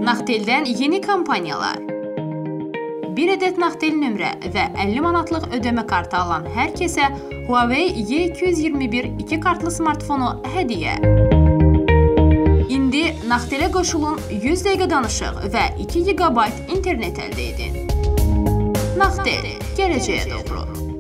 Naxteldən yeni kampaniyalar. 1 ədəd Naxtel nömrə və 50 manatlıq ödəmə kartı alan hər kəsə Huawei Y221 2 kartlı smartfonu hədiyyə. İndi Naxtelə qoşulun 100 dəqiqə danışıq və 2 GB internet əldə edin. Naxtel, gələcəyə doğru.